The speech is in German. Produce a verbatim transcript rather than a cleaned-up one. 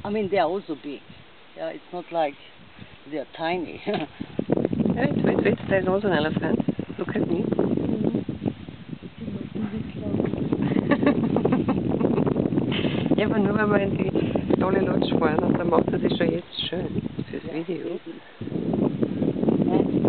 I mean, they are also big. Yeah, it's not like they are tiny. Wait, wait, wait. There's also an elephant. Look at me. Ja, aber nur wenn man in die tolle Lodge fahren und dann macht er sich schon jetzt schön fürs Video. Ja.